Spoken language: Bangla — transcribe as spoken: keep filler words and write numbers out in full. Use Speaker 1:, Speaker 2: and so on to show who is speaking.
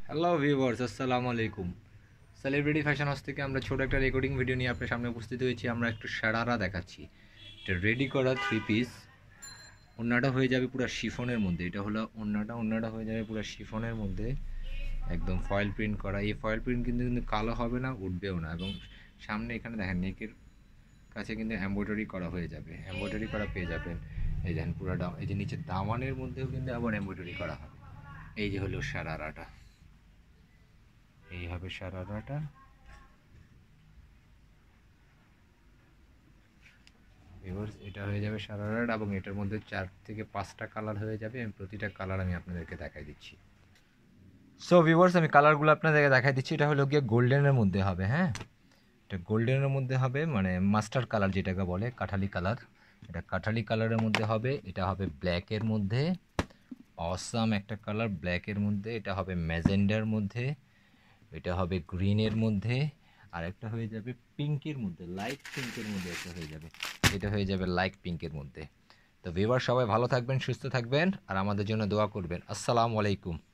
Speaker 1: হ্যালো ভিউয়ার্স, আসসালামু আলাইকুম। সেলিব্রিটি ফ্যাশন হাউস থেকে আমরা ছোট একটা রেকর্ডিং ভিডিও নিয়ে আপনার সামনে উপস্থিত হয়েছি। আমরা একটু সারারা দেখাচ্ছি। এটা রেডি করা থ্রি পিস। ওড়নাটা হয়ে যাবে পুরো শিফনের মধ্যে। এটা হলো ওড়নাটা ওড়নাটা হয়ে যাবে পুরো শিফনের মধ্যে, একদম ফয়েল প্রিন্ট করা। এই ফয়েল প্রিন্ট কিন্তু কিন্তু কালো হবে না, উঠবেও না। এবং সামনে এখানে দেখেন নেকের কাছে কিন্তু এমব্রয়ডারি করা হয়ে যাবে, এমব্রয়ডারি করা পেয়ে যাবেন। এই দেখেন পুরো দাম, এই যে নিচের দামানের মধ্যেও কিন্তু আবার এমব্রয়ডারি করা হবে। এই যে হলো সারারাটা, এই হবে সারারাটা। ভিউয়ার্স, এটা হয়ে যাবে সারারাট এবং এটার মধ্যে চার থেকে পাঁচটা কালার হয়ে যাবে। আমি প্রতিটা কালার আমি আপনাদেরকে দেখাই দিচ্ছি। সো ভিউয়ার্স, আমি কালারগুলো আপনাদেরকে দেখাই দিচ্ছি। এটা হলো গিয়ে গোল্ডেনের মধ্যে হবে। হ্যাঁ, এটা গোল্ডেনের মধ্যে হবে, মানে মাস্টার কালার যেটাকে বলে, কাঠালি কালার। এটা কাঠালি কালারের মধ্যে হবে। এটা হবে ব্ল্যাকের মধ্যে, অসাম একটা কালার ব্ল্যাকের মধ্যে। এটা হবে ম্যাজেন্ডার মধ্যে, এটা হবে গ্রিনের মধ্যে, আর একটা হয়ে যাবে পিঙ্কের মধ্যে, লাইট পিঙ্কের মধ্যে একটা হয়ে যাবে। এটা হয়ে যাবে লাইট পিঙ্কের মধ্যে। তো ভিউয়ার, সবাই ভালো থাকবেন, সুস্থ থাকবেন, আর আমাদের জন্য দোয়া করবেন। আসসালামু আলাইকুম।